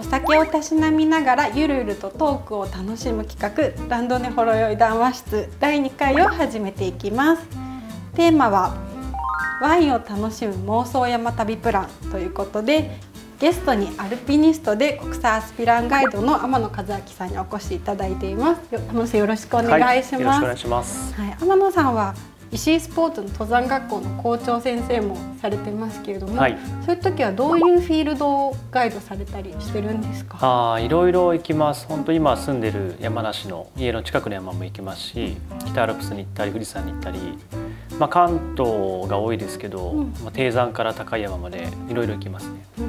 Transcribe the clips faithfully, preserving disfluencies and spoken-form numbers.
お酒をたしなみながらゆるゆるとトークを楽しむ企画ランドネほろ酔い談話室だいにかいを始めていきます。テーマはワインを楽しむ妄想山旅プランということで、ゲストにアルピニストで国際アスピランガイドの天野和明さんにお越しいただいています。天野さん、よろしくお願いします。はい、よろしくお願いします。はい、天野さんは石井スポーツの登山学校の校長先生もされてますけれども、はい、そういう時はどういうフィールドをガイドされたりしてるんですか？ ああ、いろいろ行きます。本当今住んでる山梨の家の近くの山も行きますし、北アルプスに行ったり富士山に行ったり、まあ、関東が多いですけど、うん、まあ、低山から高い山までいろいろ行きますね。うん、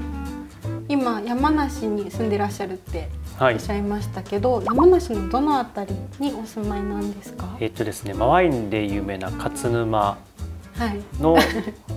今山梨に住んでらっしゃるっておっしゃいましたけど、はい、山梨のどのあたりにお住まいなんですか？ えっとですね、まあ、ワインで有名な勝沼の、はい、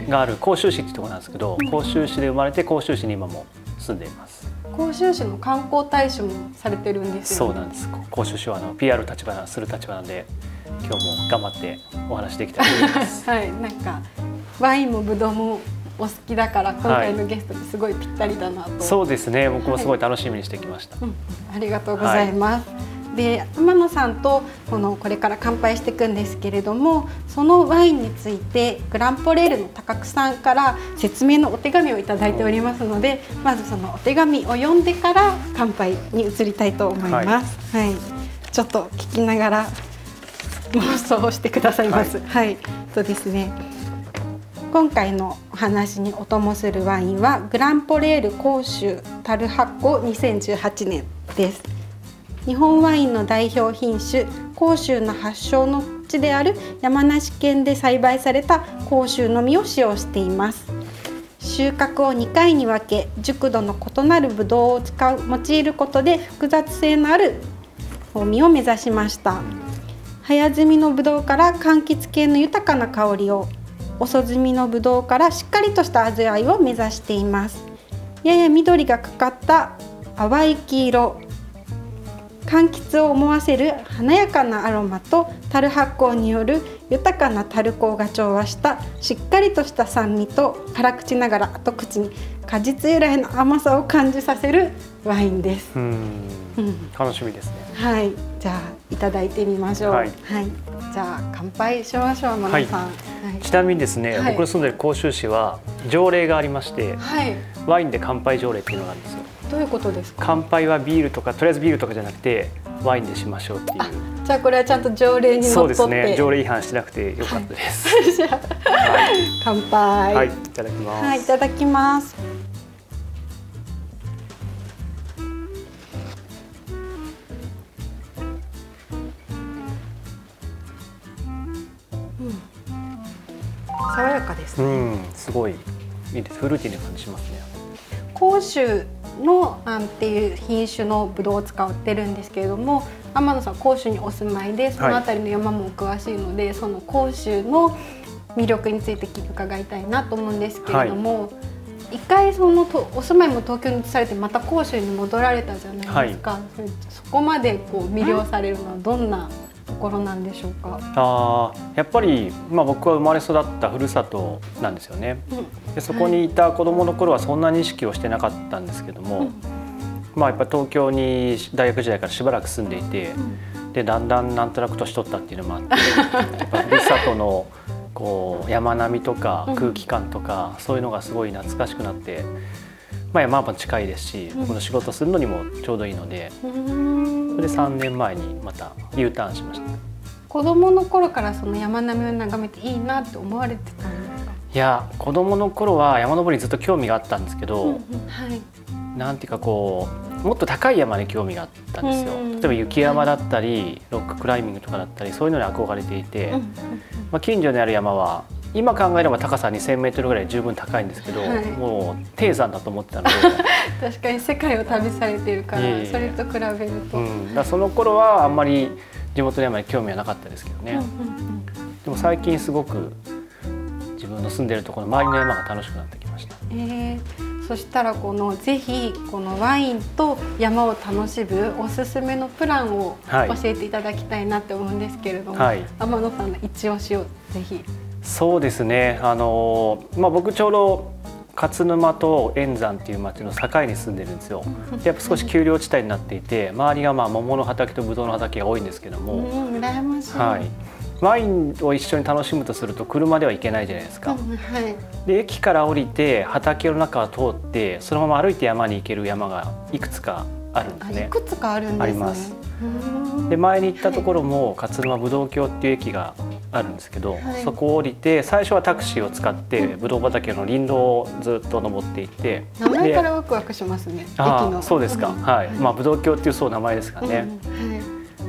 がある甲州市っていうところなんですけど、甲州市で生まれて甲州市に今も住んでいます。 甲州市の観光大使もされてるんですよね。 そうなんです。甲州市はあの ピーアール 立場する立場なんで、今日も頑張ってお話できたらと思います。 はい、なんかワインもブドウもお好きだから今回のゲストにすごいぴったりだなと、はい、 そうですね、僕もすごい楽しみにしてきました。はい、うん、 ありがとうございます。はい、で、天野さんとこのこれから乾杯していくんですけれども、そのワインについてグランポレールの高久さんから説明のお手紙をいただいておりますので、まずそのお手紙を読んでから乾杯に移りたいと思います。はい、はい、ちょっと聞きながら妄想をしてくださいます。はい、はい、そうですね。今回のお話にお供するワインはグランポレール甲州樽発酵にせんじゅうはちねんです。日本ワインの代表品種甲州の発祥の地である山梨県で栽培された甲州の実を使用しています。収穫をにかいに分け、熟度の異なるブドウを使う用いることで複雑性のある風味を目指しました。早摘みのブドウから柑橘系の豊かな香りを、遅摘みのブドウからしっかりとした味わいを目指しています。やや緑がかかった淡い黄色、柑橘を思わせる華やかなアロマと樽発酵による豊かな樽香が調和したしっかりとした酸味と、辛口ながら後口に果実由来の甘さを感じさせるワインです。うん、 うん、楽しみですね。 はい、じゃあいただいてみましょう。はい、はい、じゃあ乾杯しましょう、真野さん。はい、 ちなみにですね、はい、僕の住んでる甲州市は条例がありまして、はい、ワインで乾杯条例っていうのがあるんですよ。 どういうことですか？ 乾杯はビールとか、とりあえずビールとかじゃなくてワインでしましょうっていう。 じゃあこれはちゃんと条例にのっとって。そうですね、 条例違反してなくてよかったです。 はい、じゃあ、はい、乾杯。 はい、いただきます。 はい、いただきます。うん、爽やかですね。うん、 すごいいいです。フルーティーな感じしますね。 甲州のあんっていう品種のブドウを使ってるんですけれども、天野さん甲州にお住まいでその辺りの山もお詳しいので、はい、その甲州の魅力について伺いたいなと思うんですけれども、はい、一回そのとお住まいも東京に移されてまた甲州に戻られたじゃないですか。はい、そ, そこまでこう魅了されるのはどんなところなんでしょうか？あやっぱり、まあ、僕は生まれ育ったふるさとなんですよね。うん、でそこにいた子どもの頃はそんなに意識をしてなかったんですけども、うん、まあ、やっぱり東京に大学時代からしばらく住んでいて、うん、でだんだんなんとなく年取ったっていうのもあってやっぱふるさとのこう山並みとか空気感とか、うん、そういうのがすごい懐かしくなって、まあ、山も近いですし、うん、この仕事するのにもちょうどいいので。それでさんねんまえにまた ユーターンしました。 子供の頃からその山並みを眺めていいなって思われてたんですか？ いや、子供の頃は山登りにずっと興味があったんですけど、うんうん、はい、なんていうかこうもっと高い山に興味があったんですよ。例えば雪山だったりロッククライミングとかだったり、そういうのに憧れていて、うんうん、まあ、近所にある山は今考えれば高さにせんメートルぐらい十分高いんですけど、はい、もう低山だと思ってたので確かに世界を旅されているから、それと比べると、うん、 だその頃はあんまり地元の山に興味はなかったですけどね。でも最近すごく自分の住んでるところの周りの山が楽しくなってきました。 えー、そしたらこのぜひこのワインと山を楽しむおすすめのプランを教えていただきたいなって思うんですけれども、はい、天野さんの一押しをぜひ。 そうですね、あのまあ、僕ちょうど勝沼と円山っていう町の境に住んでるんですよ。でやっぱ少し丘陵地帯になっていて、周りがまあ桃の畑とブドウの畑が多いんですけども、 うん、羨ましい。 はい、ワインを一緒に楽しむとすると車では行けないじゃないですか。 うん、はい、 で駅から降りて畑の中を通ってそのまま歩いて山に行ける山がいくつかあるんですね。 いくつかあるんですね。 あります。で前に行ったところも、はい、勝沼ぶどう郷っていう駅があるんですけど、はい、そこを降りて最初はタクシーを使ってぶどう畑の林道をずっと登っていって、 名前からワクワクしますね。駅の。 そうですか。はい。まあぶどう郷っていうそう名前ですからね。うん、はい、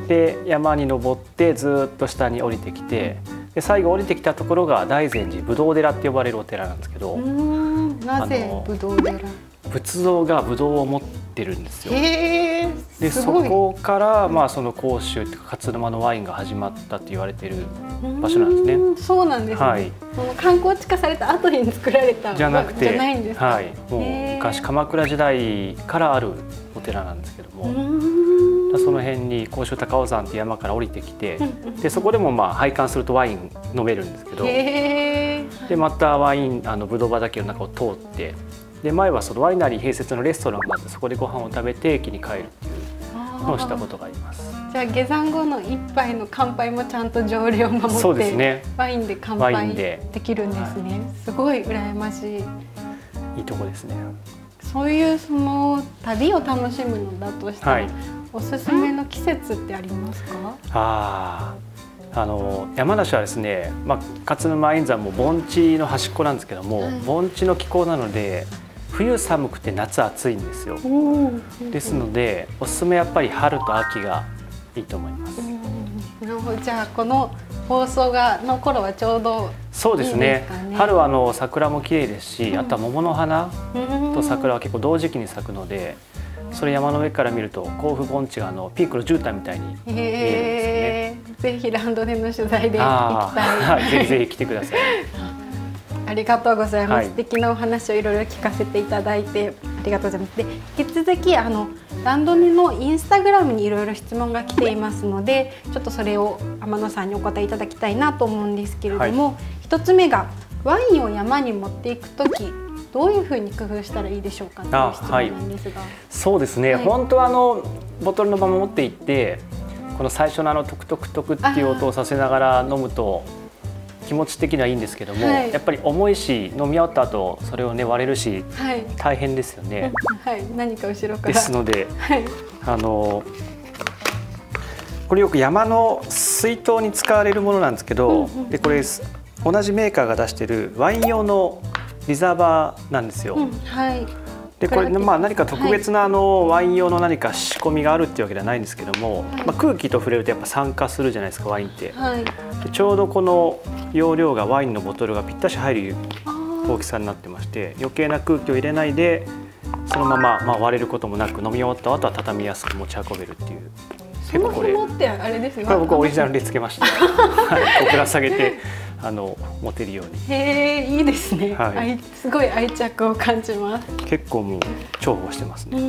で山に登ってずっと下に降りてきて、で最後降りてきたところが大善寺ぶどう寺って呼ばれるお寺なんですけど、 うーん、なぜぶどう寺？ 仏像がぶどうを持ってるんですよ。 へー、 でそこからまあその甲州っていうか勝沼のワインが始まったと言われている場所なんですね。 そうなんですね。はい、その観光地化された後に作られたじゃなくて、 じゃないんですか。 はい、もう昔鎌倉時代からあるお寺なんですけども、その辺に甲州高尾山って山から降りてきて、でそこでもまあ拝観するとワイン飲めるんですけど、でまたワインあのぶどう畑の中を通って。で前はそのワイナリー併設のレストランがあってそこでご飯を食べて駅に帰るっていうのをしたことがあります。 じゃあ下山後の一杯の乾杯もちゃんと条例を守ってそうです、ね、ワインで乾杯できるんですね。はい、すごい羨ましい。 いいとこですね。 そういうその旅を楽しむのだとしたら、はい、おすすめの季節ってありますか？ ああの山梨はですね、まあ、勝沼円山も盆地の端っこなんですけども、はい、盆地の気候なので冬寒くて夏暑いんですよ。ですのでおすすめやっぱり春と秋がいいと思います。 なるほど。じゃあこの放送がの頃はちょうどいいですかね。 そうですね。春はあの桜も綺麗ですし、うん、あとは桃の花と桜は結構同時期に咲くので、それ山の上から見ると甲府盆地があのピンクの絨毯みたいに見えるんですね。ぜひランドでの取材で行きたい。 ぜひぜひ来てください。 ありがとうございます。はい、素敵なお話をいろいろ聞かせていただいてありがとうございます。で引き続きあのランドネのインスタグラムにいろいろ質問が来ていますので、ちょっとそれを天野さんにお答えいただきたいなと思うんですけれども、一、はい、つ目がワインを山に持っていくときどういうふうに工夫したらいいでしょうかという質問なんですが。はい、 そうですね。はい、本当はあのボトルのまま持っていってこの最初のあのトクトクトクっていう音をさせながら飲むと気持ち的にはいいんですけども、はい、やっぱり重いし飲み終わった後それをね割れるし、はい、大変ですよね。 はい、何か後ろからですので、はい、あのこれよく山の水筒に使われるものなんですけど、うんうん、でこれ同じメーカーが出しているワイン用のリザーバーなんですよ。うん、はい。でこれまあ何か特別なあのワイン用の何か仕込みがあるっていうわけではないんですけども、はい、まあ空気と触れるとやっぱ酸化するじゃないですかワインって。はい、でちょうどこの容量がワインのボトルがぴったし入る大きさになってまして、余計な空気を入れないでそのまままあ割れることもなく飲み終わった後は畳みやすく持ち運べるっていう。 その紐ってあれですね。 これ僕オリジナルでつけました。はい、ぶら下げてあの持てるように。 へえ、いいですね。はい、すごい愛着を感じます。 結構もう重宝してますね。 うん、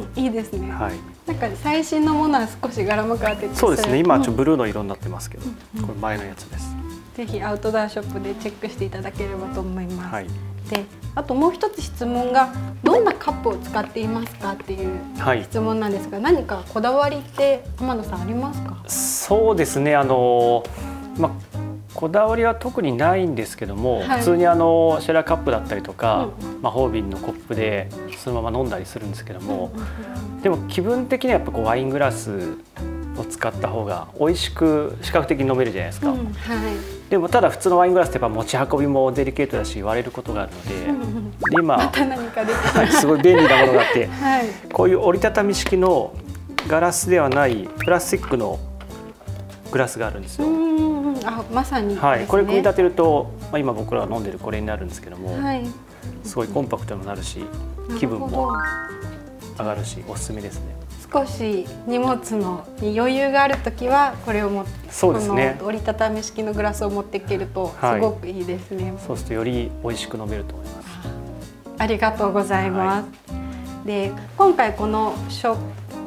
いいですね。はい。なんか最新のものは少し柄も変わってて。 そうですね。今はちょっとブルーの色になってますけど、うん、これ前のやつです。 ぜひアウトドアショップでチェックしていただければと思います。はい、で、あともう一つ質問がどんなカップを使っていますかっていう質問なんですが、はい、何かこだわりって天野さんありますか？ そうですね。あのまあこだわりは特にないんですけども、はい、普通にあのシェラカップだったりとか、うん、魔法瓶のコップでそのまま飲んだりするんですけども、うん、でも気分的にはやっぱこうワイングラスを使った方が美味しく視覚的に飲めるじゃないですか。うん、はい、でもただ普通のワイングラスってやっぱ持ち運びもデリケートだし割れることがあるので、うん、で今また何か出てきたすごい便利なものがあって、はい、こういう折りたたみ式のガラスではないプラスチックのグラスがあるんですよ。 あ、まさにですね。 はい、これ組み立てると、まあ、今僕らが飲んでるこれになるんですけども、はい、すごいコンパクトにもなるし気分も上がるしおすすめですね。 少し荷物のに余裕があるときはこれを持って、 そうですね、 この折りたたみ式のグラスを持っていけるとすごくいいですね。はい、 そうするとより美味しく飲めると思います。 ありがとうございます。はい、で今回このショッ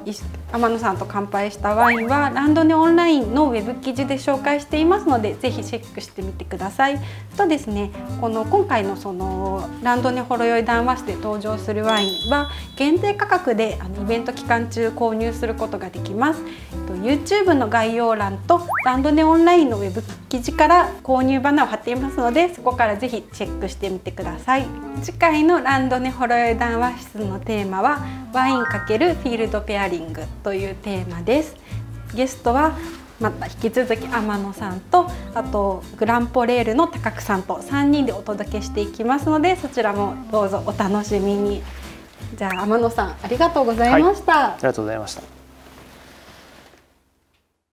天野さんと乾杯したワインはランドネオンラインのウェブ記事で紹介していますので、ぜひチェックしてみてください。とですね、この今回のそのランドネほろ酔い談話室で登場するワインは限定価格であのイベント期間中購入することができます。YouTube の概要欄とランドネオンラインのウェブ記事から購入バナーを貼っていますので、そこからぜひチェックしてみてください。次回のランドネほろ酔い談話室のテーマはワイン×フィールドペアリングというテーマです。ゲストはまた引き続き天野さんと、あとグランポレールの高久さんとさんにんでお届けしていきますので、そちらもどうぞお楽しみに。じゃあ天野さん、ありがとうございました。 はい、ありがとうございました。